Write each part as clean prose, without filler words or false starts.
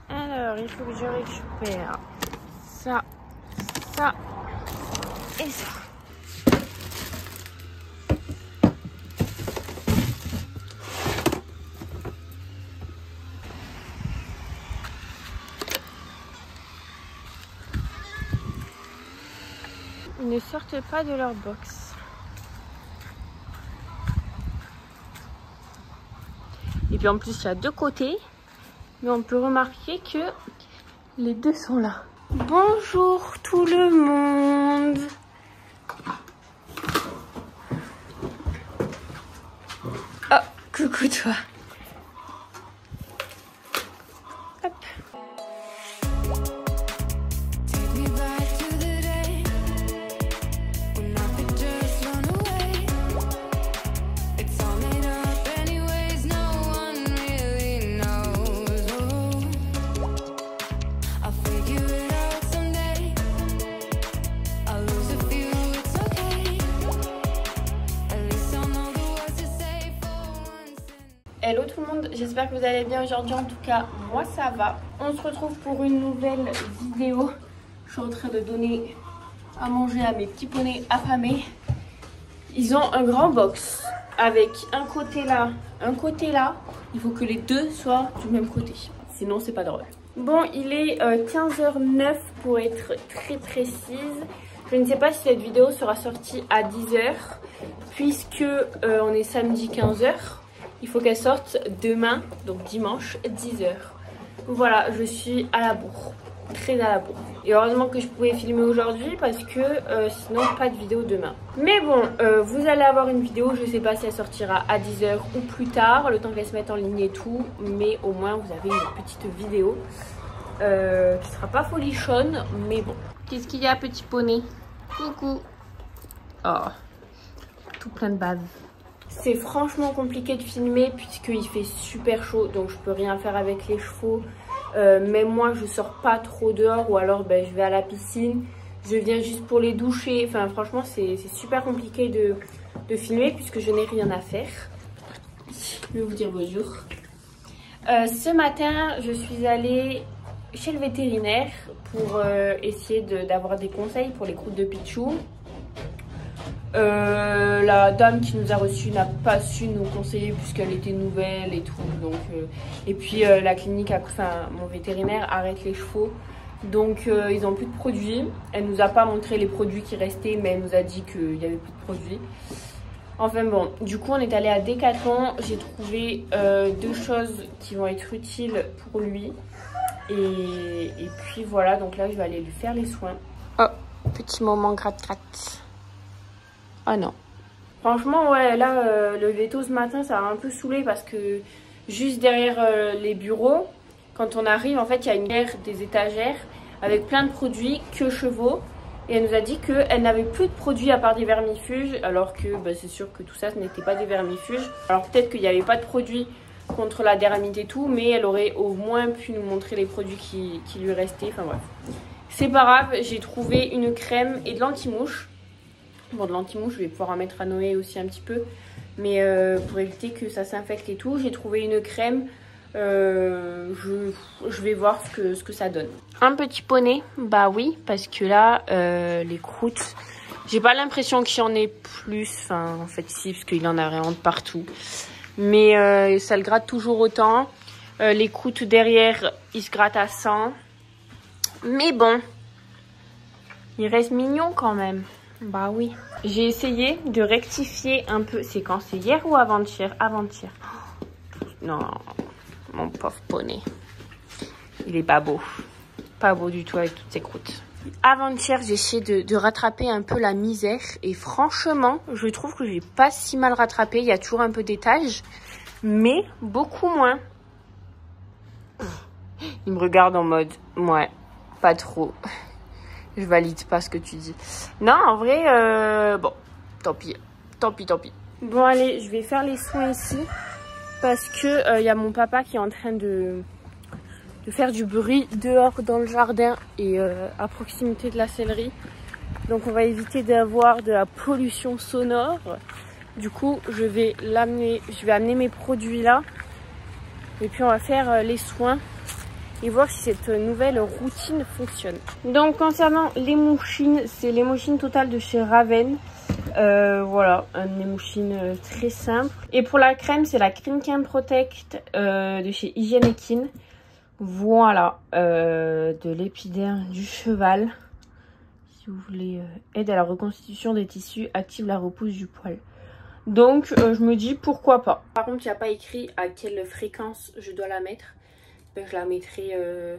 Alors, il faut que je récupère ça, ça et ça. Ils ne sortent pas de leur box. Et puis en plus, il y a deux côtés. Mais on peut remarquer que les deux sont là. Bonjour tout le monde. Oh, coucou toi. Hop. Hello tout le monde, j'espère que vous allez bien aujourd'hui. En tout cas, moi ça va. On se retrouve pour une nouvelle vidéo. Je suis en train de donner à manger à mes petits poneys affamés. Ils ont un grand box avec un côté là, un côté là. Il faut que les deux soient du même côté, sinon c'est pas drôle. Bon, il est 15h09 pour être très précise. Je ne sais pas si cette vidéo sera sortie à 10h puisque on est samedi 15h. Il faut qu'elle sorte demain, donc dimanche, 10h. Voilà, je suis à la bourre, très à la bourre. Et heureusement que je pouvais filmer aujourd'hui parce que sinon pas de vidéo demain. Mais bon, vous allez avoir une vidéo, je ne sais pas si elle sortira à 10h ou plus tard, le temps qu'elle se mette en ligne et tout. Mais au moins vous avez une petite vidéo qui sera pas folichonne, mais bon. Qu'est-ce qu'il y a, petit poney? Coucou. Oh, tout plein de bave. C'est franchement compliqué de filmer puisqu'il fait super chaud, donc je peux rien faire avec les chevaux. Même moi je sors pas trop dehors, ou alors je vais à la piscine, je viens juste pour les doucher. Enfin franchement c'est super compliqué de filmer puisque je n'ai rien à faire. Je vais vous dire bonjour. Ce matin je suis allée chez le vétérinaire pour essayer d'avoir des conseils pour les croûtes de Pichou. La dame qui nous a reçus n'a pas su nous conseiller puisqu'elle était nouvelle et tout, donc et puis la clinique, enfin mon vétérinaire arrête les chevaux, donc ils n'ont plus de produits. Elle nous a pas montré les produits qui restaient, mais elle nous a dit qu'il n'y avait plus de produits. Enfin bon, du coup on est allé à Decathlon. J'ai trouvé deux choses qui vont être utiles pour lui, et puis voilà, donc là je vais aller lui faire les soins. Oh, petit moment gratte-gratte. Ah non. Franchement, ouais, là, le veto ce matin, ça m'a un peu saoulé parce que juste derrière les bureaux, quand on arrive, en fait, il y a une guerre des étagères avec plein de produits que chevaux. Et elle nous a dit qu'elle n'avait plus de produits à part des vermifuges, alors que c'est sûr que tout ça, ce n'était pas des vermifuges. Alors peut-être qu'il n'y avait pas de produits contre la dermite et tout, mais elle aurait au moins pu nous montrer les produits qui lui restaient. Enfin bref. C'est pas grave, j'ai trouvé une crème et de l'anti-mouche. Bon, de l'anti-mouche, je vais pouvoir en mettre à Noé aussi un petit peu. Mais pour éviter que ça s'infecte et tout, j'ai trouvé une crème. Je vais voir ce que ça donne. Un petit poney, bah oui, parce que là, les croûtes, j'ai pas l'impression qu'il y en ait plus. Enfin, en fait, si, parce qu'il en a vraiment de partout. Mais ça le gratte toujours autant. Les croûtes derrière, ils se grattent à 100. Mais bon, il reste mignon quand même. Bah oui. J'ai essayé de rectifier un peu. C'est quand? C'est hier ou avant-hier? Avant-hier. Non, mon pauvre poney. Il est pas beau. Pas beau du tout avec toutes ces croûtes. Avant-hier, j'ai essayé de rattraper un peu la misère. Et franchement, je trouve que j'ai pas si mal rattrapé. Il y a toujours un peu d'étage, mais beaucoup moins. Il me regarde en mode, ouais, pas trop. Je valide pas ce que tu dis. Non, en vrai, bon, tant pis, tant pis, tant pis. Bon, allez, je vais faire les soins ici. Parce que y a mon papa qui est en train de faire du bruit dehors dans le jardin et à proximité de la sellerie. Donc on va éviter d'avoir de la pollution sonore. Du coup, je vais amener mes produits là. Et puis on va faire les soins. et voir si cette nouvelle routine fonctionne. Donc concernant les mouchines, c'est les mouchines totales de chez Raven. Voilà, un émouchine très simple. Et pour la crème, c'est la Cream Can Protect de chez Hygiène Ekin. Voilà, de l'épiderme du cheval. Si vous voulez, aide à la reconstitution des tissus, active la repousse du poil. Donc je me dis pourquoi pas. Par contre, il n'y a pas écrit à quelle fréquence je dois la mettre. Ben, je la mettrai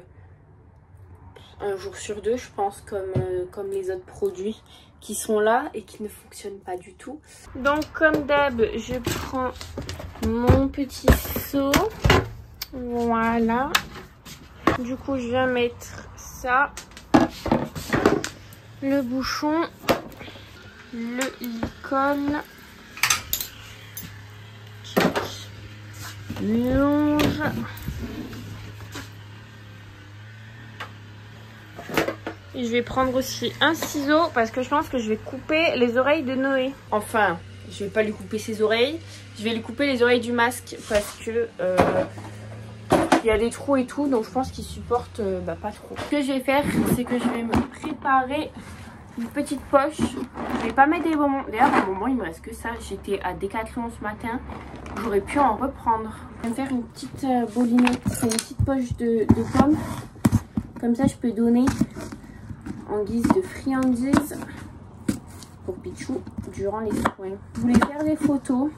un jour sur deux, je pense, comme les autres produits qui sont là et qui ne fonctionnent pas du tout. Donc comme d'hab, je prends mon petit seau. Voilà. Du coup, je vais mettre ça, le bouchon, le icône, l'onge. Et je vais prendre aussi un ciseau parce que je pense que je vais couper les oreilles de Noé. Enfin, je vais pas lui couper ses oreilles. Je vais lui couper les oreilles du masque parce que il y a des trous et tout. Donc je pense qu'il supporte pas trop. Ce que je vais faire, c'est que je vais me préparer une petite poche. Je vais pas mettre des bonbons. D'ailleurs, à un moment, il me reste que ça. J'étais à Decathlon ce matin. J'aurais pu en reprendre. Je vais me faire une petite bolinette. C'est une petite poche de pommes. Comme ça, je peux donner en guise de friandise pour Pichou durant les soins. Je voulais faire des photos,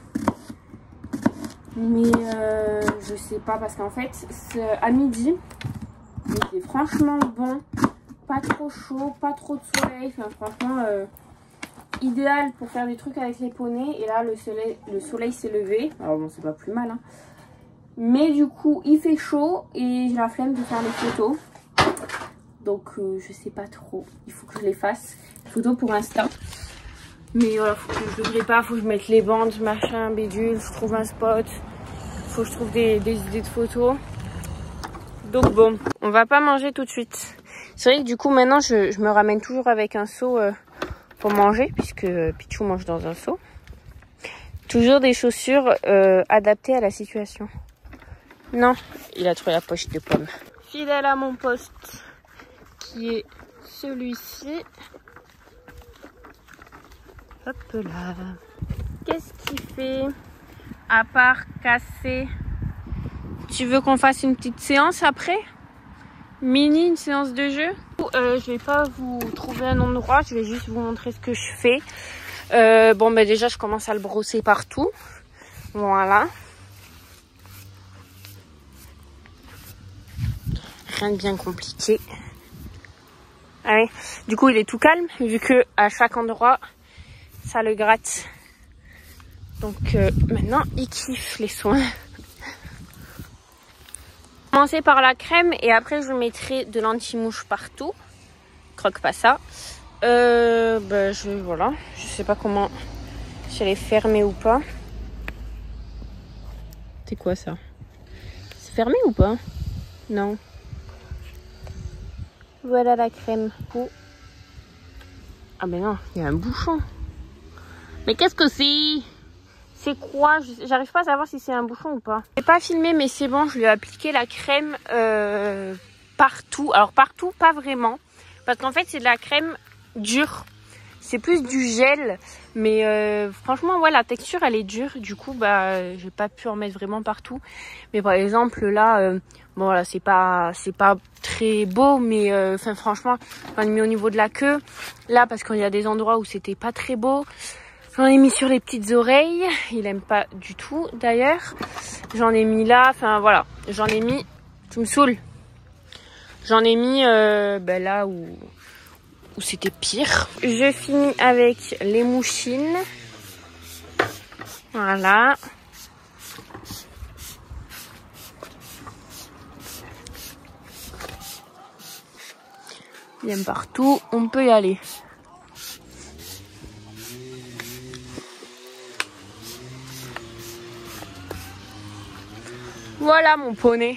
mais je sais pas parce qu'en fait à midi c'était franchement bon, pas trop chaud, pas trop de soleil, enfin franchement idéal pour faire des trucs avec les poneys. Et là le soleil s'est levé, alors bon c'est pas plus mal hein. Mais du coup il fait chaud et j'ai la flemme de faire les photos. Donc je sais pas trop, il faut que je les fasse. Photo pour Insta. Mais voilà, faut que je le prépare, faut que je mette les bandes, machin, bidule, je trouve un spot. Faut que je trouve des idées de photos. Donc bon, on va pas manger tout de suite. C'est vrai que du coup maintenant je me ramène toujours avec un seau pour manger, puisque Pichou mange dans un seau. Toujours des chaussures adaptées à la situation. Non, il a trouvé la poche de pommes. Fidèle à mon poste, qui est celui-ci. Hop là. Qu'est-ce qu'il fait à part casser? Tu veux qu'on fasse une petite séance après? Mini, une séance de jeu? Je vais pas vous trouver un endroit, je vais juste vous montrer ce que je fais. Bon ben déjà je commence à le brosser partout. Voilà. Rien de bien compliqué. Allez. Du coup il est tout calme vu que à chaque endroit ça le gratte. Donc maintenant il kiffe les soins. Commencer par la crème et après je mettrai de l'anti-mouche partout. Croque pas ça. Voilà, je sais pas comment si elle est fermée ou pas. C'est quoi ça? C'est fermé ou pas? Non. Voilà la crème. Oh. Ah ben non, il y a un bouchon. Mais qu'est-ce que c'est? C'est quoi? J'arrive pas à savoir si c'est un bouchon ou pas. Je n'ai pas filmé mais c'est bon, je lui ai appliqué la crème partout. Alors partout, pas vraiment. Parce qu'en fait c'est de la crème dure. C'est plus du gel. Mais franchement ouais la texture elle est dure. Du coup j'ai pas pu en mettre vraiment partout. Mais par exemple là, bon voilà c'est pas très beau. Mais franchement j'en ai mis au niveau de la queue. Là parce qu'il y a des endroits où c'était pas très beau. J'en ai mis sur les petites oreilles. Il aime pas du tout d'ailleurs. J'en ai mis là. Enfin voilà. J'en ai mis. Tu me saoules. J'en ai mis là où c'était pire. Je finis avec les mouchines. Voilà. Il aime partout. On peut y aller. Voilà mon poney.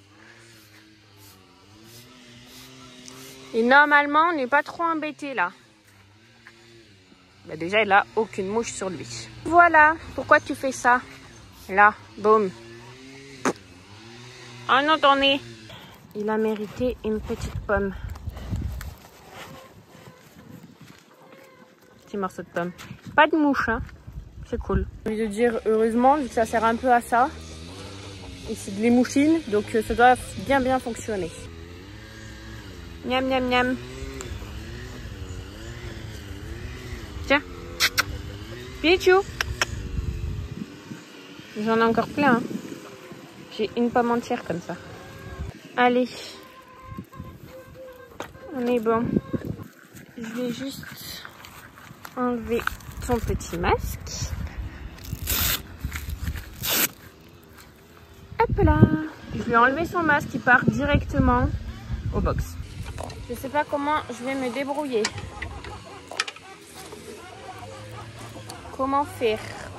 Et normalement, on n'est pas trop embêté là. Déjà, il n'a aucune mouche sur lui. Voilà, pourquoi tu fais ça? Là, boum. Oh non, ton nez. Il a mérité une petite pomme. Petit morceau de pomme. Pas de mouche, hein. C'est cool. J'ai envie de dire heureusement, vu que ça sert un peu à ça. Et c'est de l'émouchine, donc ça doit bien fonctionner. Miam miam miam. Tiens. Pichou. J'en ai encore plein. Hein. J'ai une pomme entière comme ça. Allez. On est bon. Je vais juste enlever ton petit masque. Hop là. Je lui ai enlevé son masque, il part directement au box. Je sais pas comment je vais me débrouiller. Comment faire?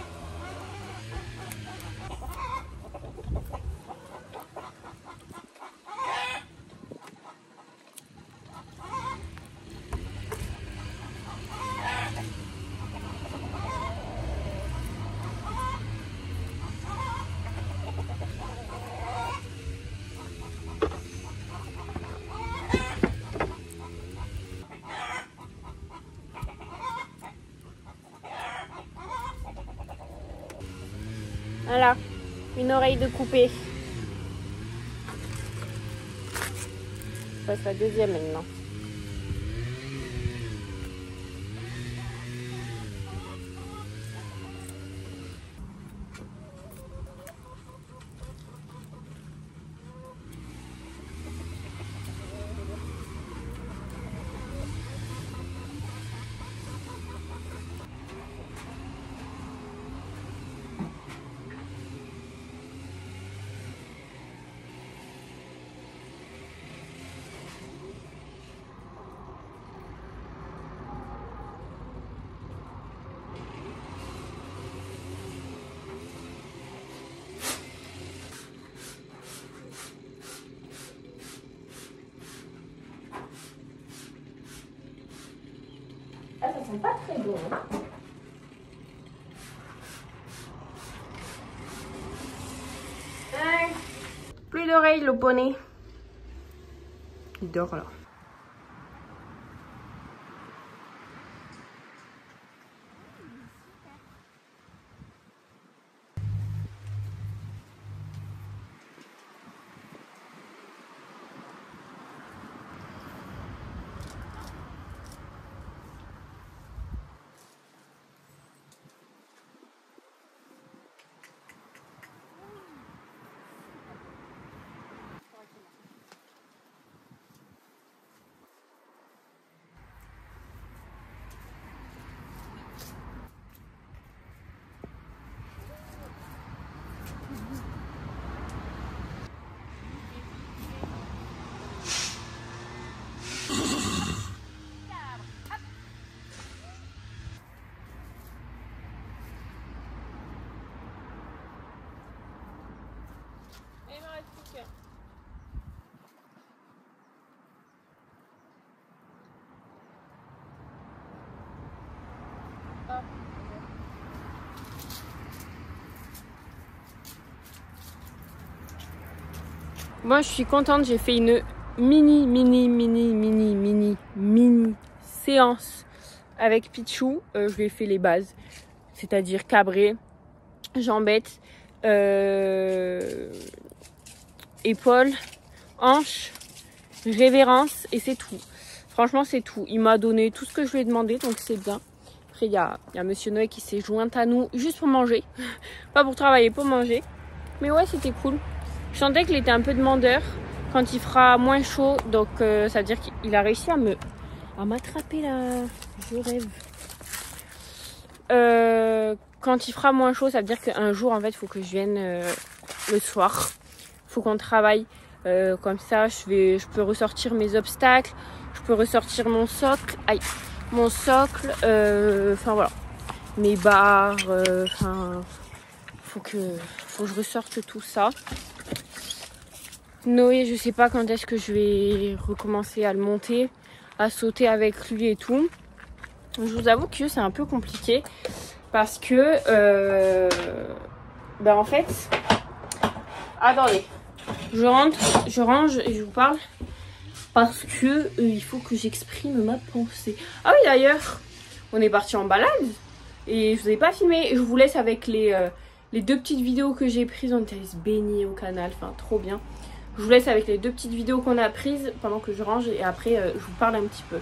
Voilà, une oreille de coupée. Je passe la deuxième maintenant. Ah, ça sent pas très bon. Hein. Plus d'oreilles, le poney. Il dort là. Moi je suis contente, j'ai fait une mini séance avec Pichou. Je lui ai fait les bases, c'est-à-dire cabré, jambette, épaules, hanches, révérence et c'est tout. Franchement c'est tout. Il m'a donné tout ce que je lui ai demandé donc c'est bien. Après il y a Monsieur Noé qui s'est joint à nous juste pour manger. Pas pour travailler, pour manger. Mais ouais c'était cool. Je sentais qu'il était un peu demandeur quand il fera moins chaud. Donc ça veut dire qu'il a réussi à m'attraper là. Je rêve. Quand il fera moins chaud, ça veut dire qu'un jour en fait il faut que je vienne le soir. Il faut qu'on travaille. Comme ça je peux ressortir mes obstacles. Je peux ressortir mon socle. Aïe. Mon socle. Enfin voilà. Mes barres. Enfin. Faut que je ressorte tout ça. Noé, je sais pas quand est-ce que je vais recommencer à le monter, à sauter avec lui et tout. Je vous avoue que c'est un peu compliqué parce que en fait, attendez, Je rentre, je range et je vous parle parce que il faut que j'exprime ma pensée. Ah oui, d'ailleurs, on est parti en balade et je vous ai pas filmé. Je vous laisse avec les 2 petites vidéos que j'ai prises. On était allé se baigner au canal, enfin trop bien. Je vous laisse avec les 2 petites vidéos qu'on a prises pendant que je range et après je vous parle un petit peu.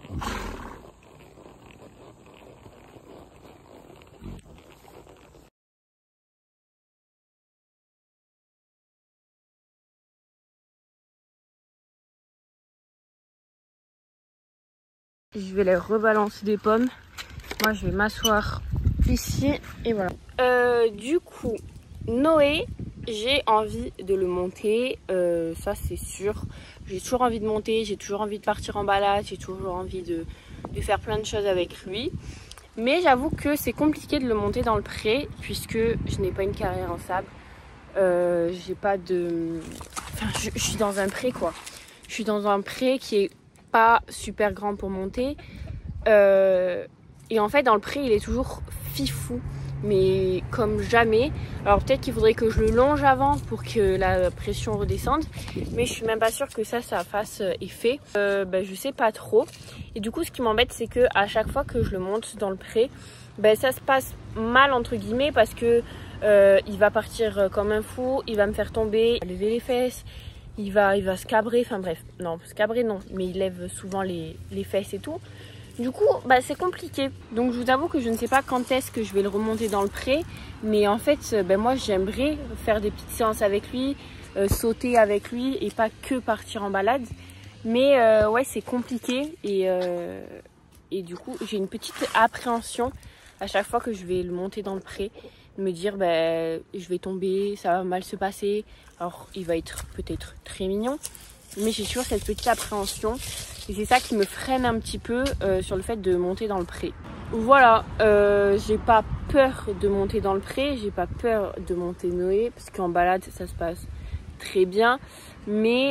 Je vais les rebalancer des pommes. Moi je vais m'asseoir ici et voilà. Du coup, Noé, j'ai envie de le monter, ça c'est sûr. J'ai toujours envie de monter, j'ai toujours envie de partir en balade, j'ai toujours envie de faire plein de choses avec lui. Mais j'avoue que c'est compliqué de le monter dans le pré puisque je n'ai pas une carrière en sable. J'ai pas de... Enfin, je suis dans un pré quoi. Je suis dans un pré qui est pas super grand pour monter. Et en fait dans le pré il est toujours fifou. Mais comme jamais. Alors peut-être qu'il faudrait que je le longe avant pour que la pression redescende, mais je suis même pas sûre que ça fasse effet. Je sais pas trop. Et du coup ce qui m'embête c'est que à chaque fois que je le monte dans le pré, ça se passe mal entre guillemets parce que il va partir comme un fou, il va me faire tomber, lever les fesses, il va se cabrer, enfin bref, non se cabrer non, mais il lève souvent les fesses et tout. Du coup, c'est compliqué. Donc, je vous avoue que je ne sais pas quand est-ce que je vais le remonter dans le pré. Mais en fait, moi, j'aimerais faire des petites séances avec lui, sauter avec lui et pas que partir en balade. Mais ouais, c'est compliqué. Et du coup, j'ai une petite appréhension à chaque fois que je vais le monter dans le pré. Me dire, je vais tomber, ça va mal se passer. Alors, il va être peut-être très mignon. Mais j'ai toujours cette petite appréhension et c'est ça qui me freine un petit peu sur le fait de monter dans le pré. Voilà, j'ai pas peur de monter dans le pré, j'ai pas peur de monter Noé parce qu'en balade ça se passe très bien. Mais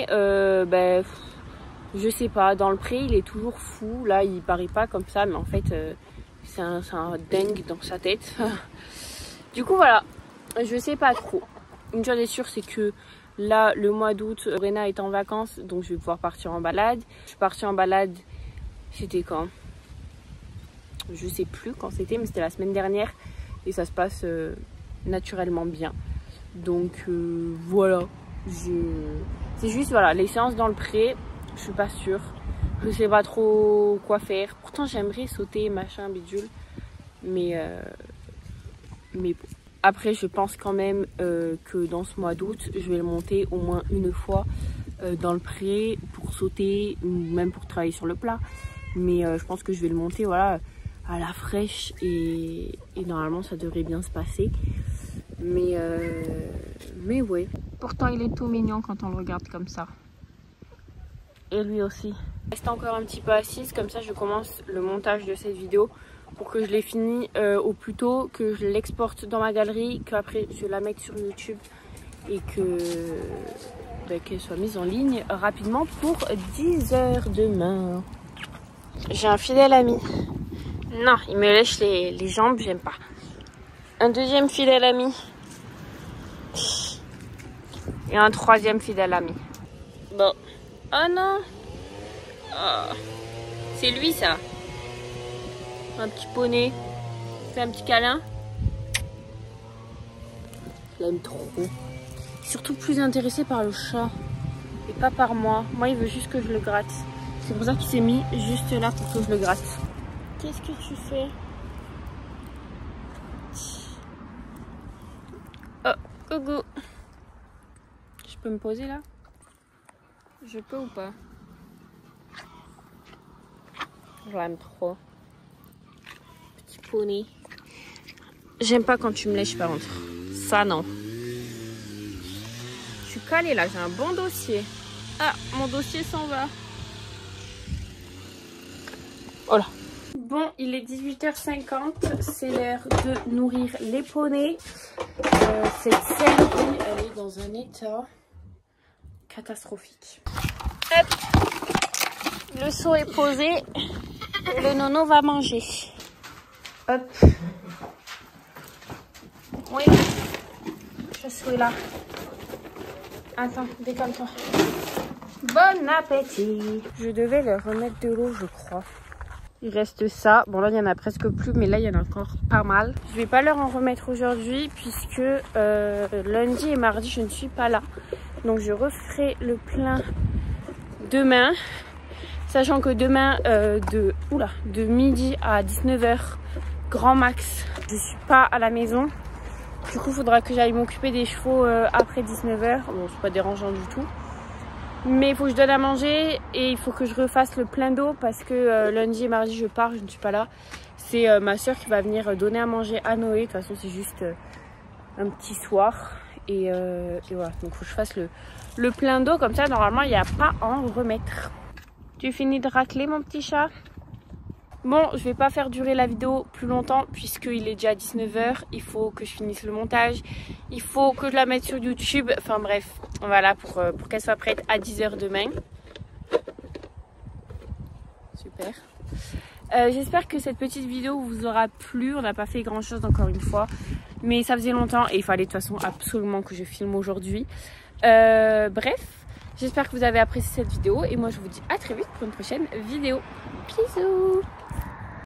je sais pas, dans le pré il est toujours fou. Là il paraît pas comme ça mais en fait c'est un dingue dans sa tête. Du coup voilà, je sais pas trop. Une chose est sûre c'est que là, le mois d'août, Rena est en vacances, donc je vais pouvoir partir en balade. Je suis partie en balade, c'était quand? Je sais plus quand c'était, mais c'était la semaine dernière. Et ça se passe naturellement bien. Donc voilà. C'est juste, voilà, les séances dans le pré, je suis pas sûre. Je sais pas trop quoi faire. Pourtant, j'aimerais sauter, machin, bidule. Mais bon. Après, je pense quand même que dans ce mois d'août, je vais le monter au moins une fois dans le pré pour sauter ou même pour travailler sur le plat. Mais je pense que je vais le monter voilà, à la fraîche et normalement, ça devrait bien se passer. Mais ouais. Pourtant, il est tout mignon quand on le regarde comme ça. Et lui aussi. Je reste encore un petit peu assise, comme ça je commence le montage de cette vidéo pour que je l'ai fini au plus tôt, que je l'exporte dans ma galerie, qu'après je la mette sur YouTube et qu'elle soit mise en ligne rapidement pour 10 h demain. J'ai un fidèle ami. Non, il me lèche les jambes, j'aime pas. Un deuxième fidèle ami. Et un troisième fidèle ami. Bon. Oh non. Oh. C'est lui ça. Un petit poney. Fais un petit câlin. Je l'aime trop. Surtout plus intéressé par le chat. Et pas par moi. Moi il veut juste que je le gratte. C'est pour ça qu'il s'est mis juste là pour que je le gratte. Qu'est-ce que tu fais? Oh, Hugo. Je peux me poser là? Je peux ou pas? Je l'aime trop. Petit poney. J'aime pas quand tu me lèches par contre. Ça non. Je suis calée là, j'ai un bon dossier. Ah, mon dossier s'en va. Voilà. Bon, il est 18h50. C'est l'heure de nourrir les poneys. Cette sellerie, elle est dans un état catastrophique. Hop. Le seau est posé. Et le nono va manger. Hop. Oui. Je suis là. Attends, décale-toi. Bon appétit. Je devais leur remettre de l'eau, je crois. Il reste ça. Bon, là, il n'y en a presque plus, mais là, il y en a encore pas mal. Je vais pas leur en remettre aujourd'hui puisque lundi et mardi, je ne suis pas là. Donc, je referai le plein demain. Sachant que demain, de midi à 19 h, grand max, je suis pas à la maison. Du coup, il faudra que j'aille m'occuper des chevaux après 19 h. Bon, c'est pas dérangeant du tout. Mais il faut que je donne à manger et il faut que je refasse le plein d'eau parce que lundi et mardi je pars, je ne suis pas là. C'est ma soeur qui va venir donner à manger à Noé. De toute façon c'est juste un petit soir. Et voilà, donc il faut que je fasse le plein d'eau comme ça. Normalement il n'y a pas à en remettre. Tu finis de racler mon petit chat? Bon, je vais pas faire durer la vidéo plus longtemps puisqu'il est déjà 19 h. Il faut que je finisse le montage. Il faut que je la mette sur YouTube. Enfin bref, voilà pour qu'elle soit prête à 10 h demain. Super. J'espère que cette petite vidéo vous aura plu. On n'a pas fait grand chose encore une fois. Mais ça faisait longtemps et il fallait de toute façon absolument que je filme aujourd'hui. Bref, j'espère que vous avez apprécié cette vidéo. Et moi je vous dis à très vite pour une prochaine vidéo. Bisous!